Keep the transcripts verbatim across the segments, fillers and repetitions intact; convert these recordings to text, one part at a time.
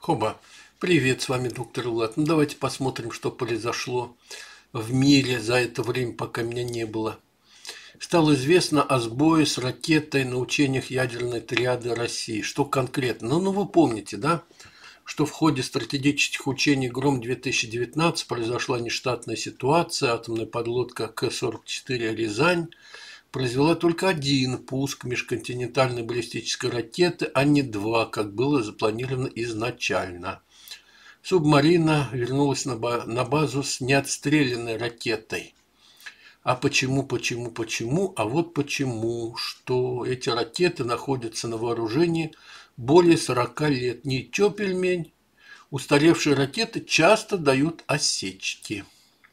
Хоба, привет, с вами доктор Влад. Ну давайте посмотрим, что произошло в мире за это время, пока меня не было. Стало известно о сбое с ракетой на учениях ядерной триады России. Что конкретно? Ну, ну вы помните, да, что в ходе стратегических учений «Гром-две тысячи девятнадцать» произошла нештатная ситуация. Атомная подлодка К сорок четыре «Рязань» произвела только один пуск межконтинентальной баллистической ракеты, а не два, как было запланировано изначально. Субмарина вернулась на, ба- на базу с неотстрелянной ракетой. А почему, почему, почему? А вот почему, что эти ракеты находятся на вооружении более сорока лет. Ничего, пельмень. Устаревшие ракеты часто дают осечки.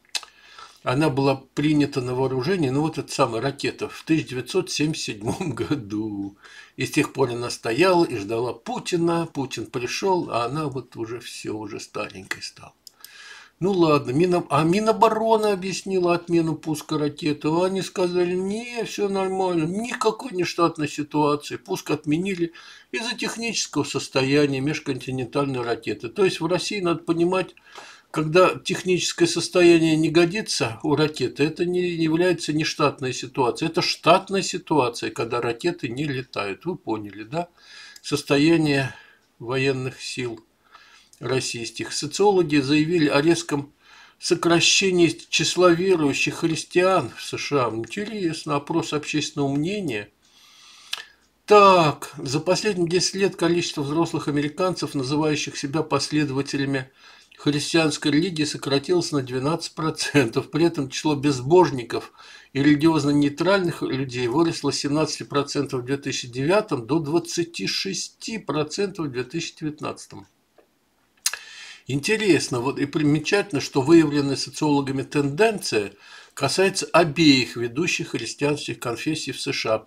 Она была принята на вооружение, ну вот эта самая ракета, в тысяча девятьсот семьдесят седьмом году. И с тех пор она стояла и ждала Путина. Путин пришел, а она вот уже все, уже старенькой стала. Ну ладно, Мина... а Минобороны объяснила отмену пуска ракеты. А они сказали, не, все нормально, никакой нештатной ситуации. Пуск отменили из-за технического состояния межконтинентальной ракеты. То есть в России, надо понимать, когда техническое состояние не годится у ракеты, это не является нештатной ситуацией. Это штатная ситуация, когда ракеты не летают. Вы поняли, да? Состояние военных сил российских. Социологи заявили о резком сокращении числа верующих христиан в США. Интересно, опрос общественного мнения. Так, за последние десять лет количество взрослых американцев, называющих себя последователями христианской религии, сократилось на двенадцать процентов. При этом число безбожников и религиозно нейтральных людей выросло с семнадцати процентов в две тысячи девятом до двадцати шести процентов в две тысячи девятнадцатом. Интересно, вот и примечательно, что выявленная социологами тенденция касается обеих ведущих христианских конфессий в США –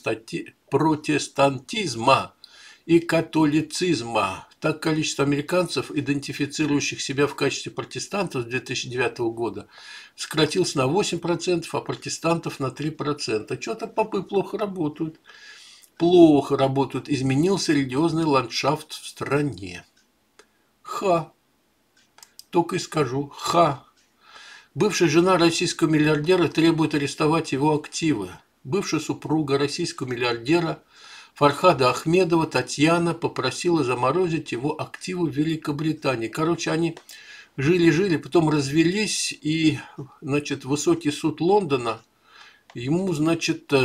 протестантизма и католицизма. Так, количество американцев, идентифицирующих себя в качестве протестантов с две тысячи девятого года, сократилось на восемь процентов, а протестантов на три процента. Что-то попы плохо работают. Плохо работают. Изменился религиозный ландшафт в стране. Ха. Только и скажу. Ха. Бывшая жена российского миллиардера требует арестовать его активы. Бывшая супруга российского миллиардера Фархада Ахмедова Татьяна попросила заморозить его активы в Великобритании. Короче, они жили-жили, потом развелись, и, значит, высокий суд Лондона ему, значит,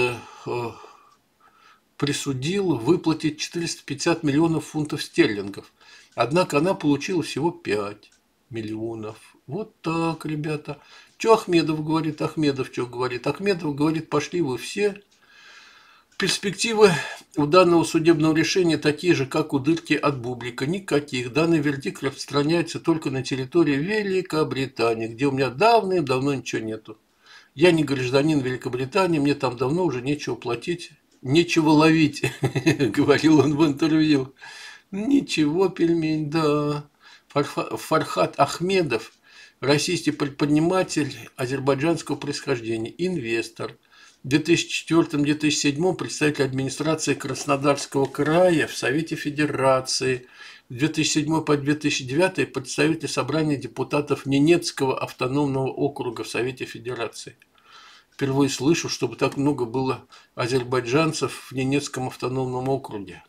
присудил выплатить четыреста пятьдесят миллионов фунтов стерлингов. Однако она получила всего пять миллионов. Вот так, ребята. Что Ахмедов говорит? Ахмедов что говорит? Ахмедов говорит, пошли вы все. Перспективы у данного судебного решения такие же, как у дырки от бублика. Никаких. Данный вердикт распространяется только на территории Великобритании, где у меня давным-давно ничего нету. Я не гражданин Великобритании, мне там давно уже нечего платить, нечего ловить, говорил он в интервью. Ничего, пельмень, да. Фархад Ахмедов, российский предприниматель азербайджанского происхождения, инвестор. В две тысячи четвёртом — две тысячи седьмом представитель администрации Краснодарского края в Совете Федерации. В две тысячи седьмой по две тысячи девятый представитель собрания депутатов Ненецкого автономного округа в Совете Федерации. Впервые слышу, чтобы так много было азербайджанцев в Ненецком автономном округе.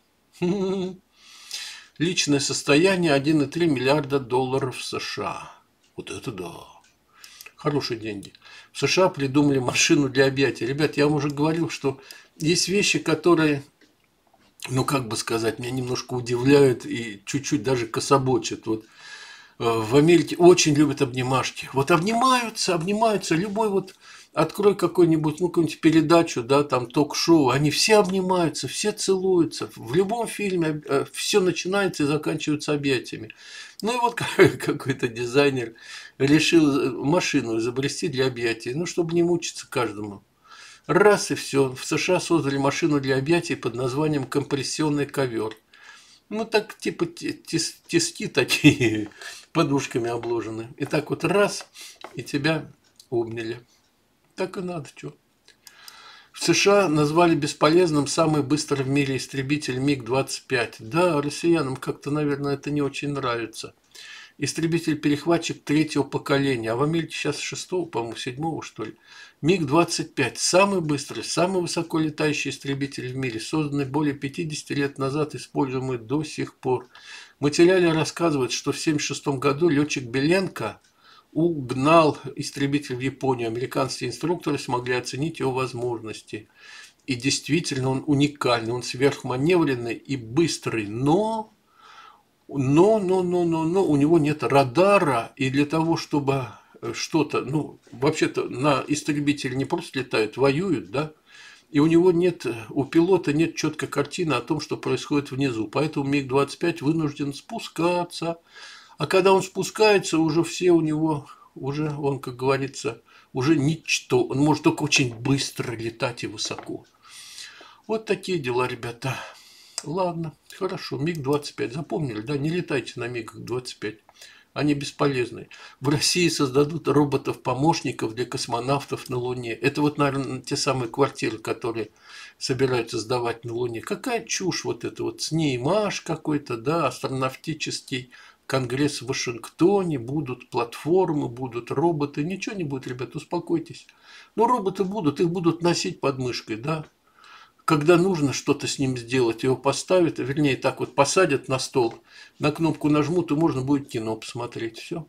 Личное состояние один и три миллиарда долларов США. Вот это да. Хорошие деньги. В США придумали машину для объятия. Ребят, я вам уже говорил, что есть вещи, которые, ну как бы сказать, меня немножко удивляют и чуть-чуть даже кособочат. Вот в Америке очень любят обнимашки. Вот обнимаются, обнимаются. Любой вот открой какой-нибудь, ну, какую-нибудь передачу, да, там ток-шоу, они все обнимаются, все целуются. В любом фильме все начинается и заканчивается объятиями. Ну и вот какой-то дизайнер решил машину изобрести для объятий, ну, чтобы не мучиться каждому. Раз и все. В США создали машину для объятий под названием компрессионный ковер. Ну, так типа тис тиски такие, подушками обложены. И так вот раз, и тебя обняли. Так и надо, что. В США назвали бесполезным самый быстрый в мире истребитель миг двадцать пять. Да, россиянам как-то, наверное, это не очень нравится. Истребитель-перехватчик третьего поколения, а в Америке сейчас шестого, по-моему, седьмого, что ли. миг двадцать пять. Самый быстрый, самый высоко летающий истребитель в мире, созданный более пятидесяти лет назад, используемый до сих пор. В материале рассказывают, что в тысяча девятьсот семьдесят шестом году летчик Беленко угнал истребитель в Японию. Американские инструкторы смогли оценить его возможности. И действительно он уникальный, он сверхманевренный и быстрый, но... Но, но, но, но, но у него нет радара, и для того, чтобы что-то, ну, вообще-то на истребителе не просто летают, воюют, да, и у него нет, у пилота нет четкой картины о том, что происходит внизу, поэтому миг двадцать пять вынужден спускаться, а когда он спускается, уже все у него, уже он, как говорится, уже ничто, он может только очень быстро летать и высоко. Вот такие дела, ребята. Ладно, хорошо, миг двадцать пять, запомнили, да, не летайте на миг двадцать пять, они бесполезны. В России создадут роботов-помощников для космонавтов на Луне. Это вот, наверное, те самые квартиры, которые собираются сдавать на Луне. Какая чушь вот это вот, СНИИМАШ какой-то, да, астронавтический конгресс в Вашингтоне, будут платформы, будут роботы, ничего не будет, ребята, успокойтесь. Ну, роботы будут, их будут носить под мышкой, да. Когда нужно что-то с ним сделать, его поставят, вернее, так вот посадят на стол, на кнопку нажмут, и можно будет кино посмотреть. Все.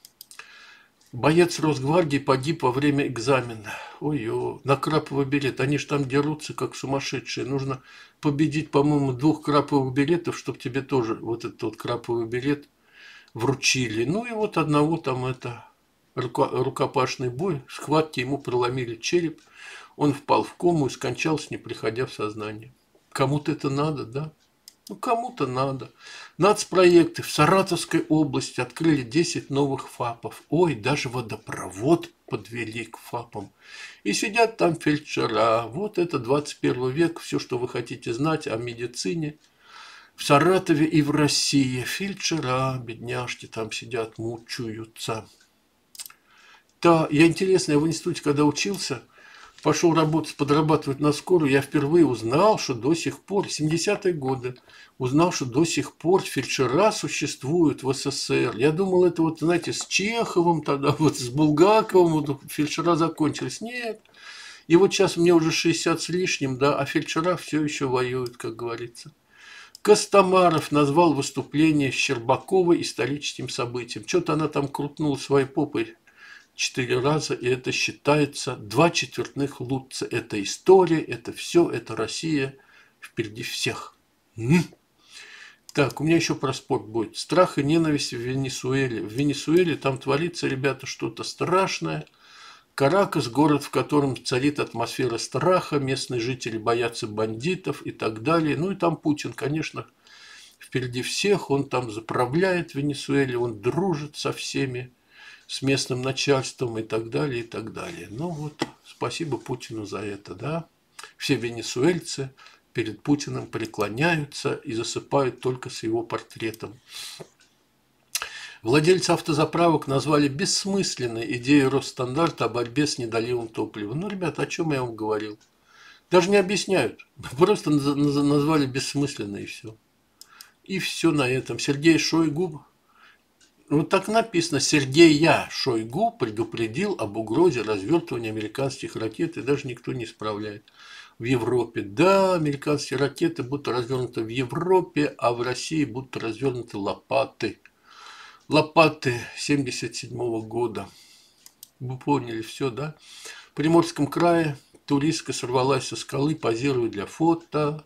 Боец Росгвардии погиб во время экзамена. Ой-ой, на краповый билет. Они же там дерутся, как сумасшедшие. Нужно победить, по-моему, двух краповых билетов, чтобы тебе тоже вот этот вот краповый билет вручили. Ну и вот одного там это рукопашный бой, схватки, ему проломили череп. Он впал в кому и скончался, не приходя в сознание. Кому-то это надо, да? Ну, кому-то надо. Нацпроекты в Саратовской области открыли десять новых ФАПов. Ой, даже водопровод подвели к ФАПам. И сидят там фельдшера. Вот это двадцать первый век. Все, что вы хотите знать о медицине. В Саратове и в России. Фельдшера, бедняжки, там сидят, мучаются. Да, я интересно, я в институте, когда учился... Пошел работать, подрабатывать на скорую, я впервые узнал, что до сих пор, семидесятые годы, узнал, что до сих пор фельдшера существуют в СССР. Я думал, это вот, знаете, с Чеховым тогда, вот с Булгаковым вот, фельдшера закончились. Нет. И вот сейчас мне уже шестьдесят с лишним, да, а фельдшера все еще воюют, как говорится. Костомаров назвал выступление Щербаковой историческим событием. Что-то она там крутнула своей попой четыре раза, и это считается два четвертных Лутца. Это история, это все, это Россия впереди всех. М? Так, у меня еще про спорт будет. Страх и ненависть в Венесуэле. В Венесуэле там творится, ребята, что-то страшное. Каракас – город, в котором царит атмосфера страха, местные жители боятся бандитов и так далее. Ну и там Путин, конечно, впереди всех, он там заправляет в Венесуэле, он дружит со всеми, с местным начальством и так далее, и так далее. Ну вот, спасибо Путину за это, да. Все венесуэльцы перед Путиным преклоняются и засыпают только с его портретом. Владельцы автозаправок назвали бессмысленной идею Росстандарта о борьбе с недоливом топлива. Ну, ребята, о чем я вам говорил? Даже не объясняют. Просто назвали бессмысленной и все. И все на этом. Сергей Шойгу... Вот так написано, Сергея Шойгу предупредил об угрозе развертывания американских ракет, и даже никто не исправляет. В Европе, да, американские ракеты будут развернуты в Европе, а в России будут развернуты лопаты. Лопаты семьдесят седьмого года. Вы поняли все, да? В Приморском крае туристка сорвалась со скалы, позируя для фото.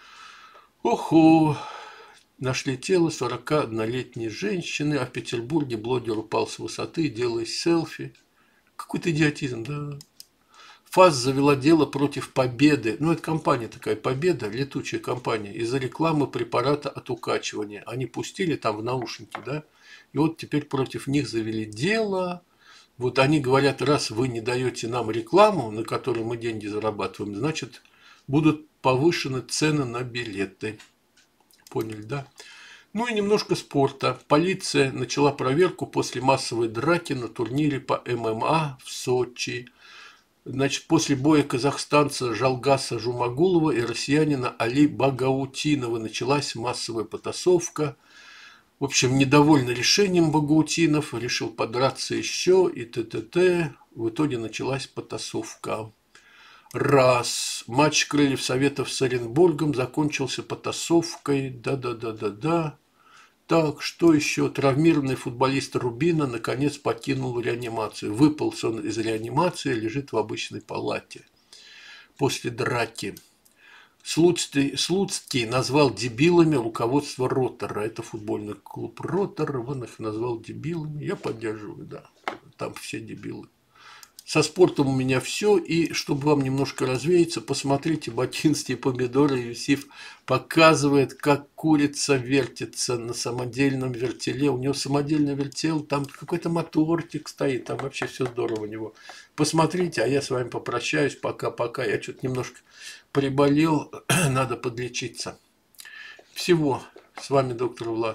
Охо! Нашли тело сорокаоднолетней женщины, а в Петербурге блогер упал с высоты, делая селфи. Какой-то идиотизм, да. ФАС завела дело против Победы. Ну, это компания такая, Победа, летучая компания, из-за рекламы препарата от укачивания. Они пустили там в наушники, да, и вот теперь против них завели дело. Вот они говорят, раз вы не даете нам рекламу, на которой мы деньги зарабатываем, значит, будут повышены цены на билеты. Поняли, да? Ну и немножко спорта. Полиция начала проверку после массовой драки на турнире по ММА в Сочи. Значит, после боя казахстанца Жалгаса Жумагулова и россиянина Али Багаутинова началась массовая потасовка. В общем, недовольный решением Багаутинов решил подраться еще и т.т.т. В итоге началась потасовка. Раз. Матч Крыльев Советов с Оренбургом закончился потасовкой. Да-да-да-да-да. Так, что еще? Травмированный футболист Рубина наконец покинул реанимацию. Выполз он из реанимации, лежит в обычной палате. После драки. Слуцкий, Слуцкий назвал дебилами руководство Ротора. Это футбольный клуб Ротор. Он их назвал дебилами. Я поддерживаю, да. Там все дебилы. Со спортом у меня все. И чтобы вам немножко развеяться, посмотрите «Бакинские помидоры». Юсиф показывает, как курица вертится на самодельном вертеле. У него самодельный вертел, там какой-то моторчик стоит, там вообще все здорово у него. Посмотрите, а я с вами попрощаюсь. Пока-пока. Я что-то немножко приболел, надо подлечиться. Всего. С вами доктор Влад.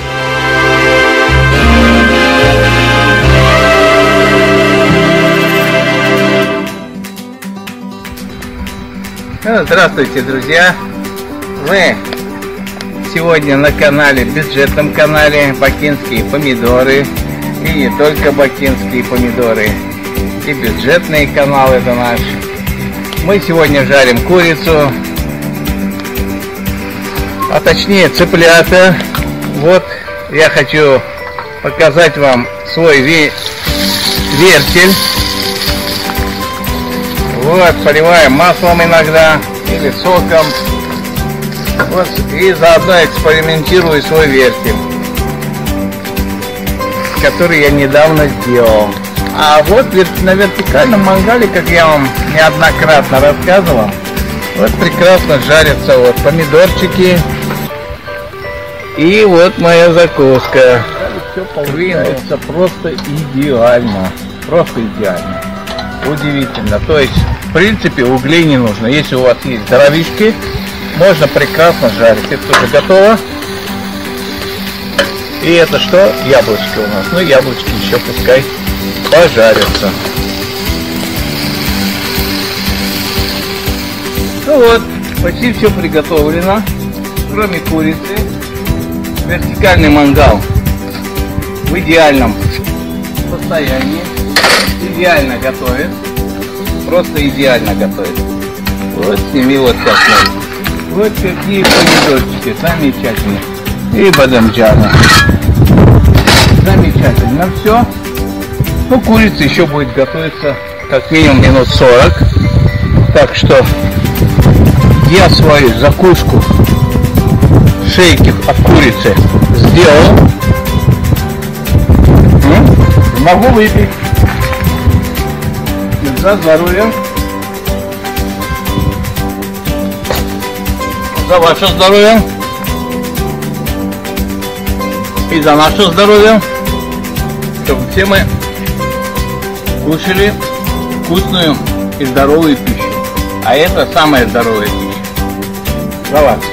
Здравствуйте, друзья! Мы сегодня на канале, бюджетном канале «Бакинские помидоры». И не только «Бакинские помидоры», и бюджетный канал это наш. Мы сегодня жарим курицу, а точнее цыплята. Вот я хочу показать вам свой вертель. Вот, поливаем маслом иногда или соком. Вот, и заодно экспериментирую свой вертель, который я недавно сделал. А вот на вертикальном мангале, как я вам неоднократно рассказывал, вот прекрасно жарятся вот помидорчики. И вот моя закуска. Все получается просто идеально. Просто идеально. Удивительно. То есть, в принципе, углей не нужно. Если у вас есть дровишки, можно прекрасно жарить. Это уже готово. И это что? Яблочки у нас. Ну, яблочки еще пускай пожарятся. Ну вот, почти все приготовлено. Кроме курицы. Вертикальный мангал в идеальном состоянии. Идеально готовит. Просто идеально готовит. Вот сними вот так. Вот какие помидорчики. Замечательно. И бадамджана. Замечательно. Все. Ну, курица еще будет готовиться как минимум минут сорок. Так что я свою закуску шейки от курицы сделал. Могу выпить. За здоровье. За ваше здоровье. И за наше здоровье. Чтобы все мы кушали вкусную и здоровую пищу. А это самая здоровая пища. За вас.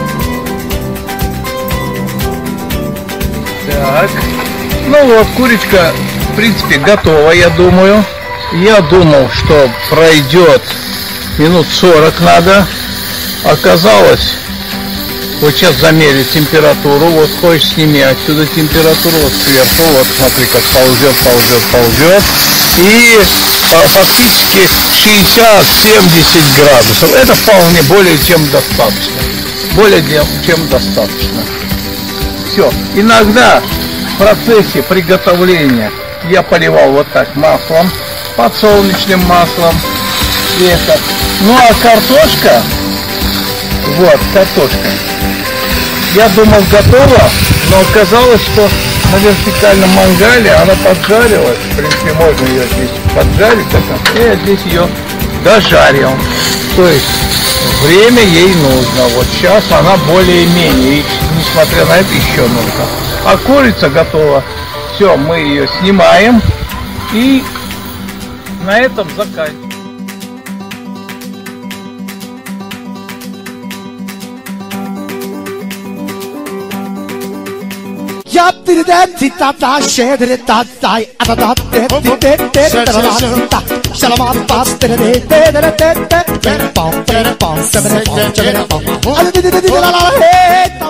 Так. Ну вот, курочка, в принципе, готова, я думаю. Я думал, что пройдет минут сорок надо. Оказалось, вот сейчас замерить температуру. Вот хочешь, сними отсюда температуру, вот сверху. Вот смотри, как ползет, ползет, ползет. И фактически шестьдесят-семьдесят градусов. Это вполне более чем достаточно. Более чем достаточно. Все. Иногда в процессе приготовления я поливал вот так маслом, подсолнечным маслом. И это. Ну а картошка, вот картошка, я думал готова, но оказалось, что на вертикальном мангале она поджарилась. В принципе, можно ее здесь поджарить, и я здесь ее дожарил. То есть время ей нужно. Вот сейчас она более-менее, и несмотря на это еще нужно. А курица готова. Все, мы ее снимаем и на этом заканчиваем. Yap did that, tita, share it, that, I, Shalom,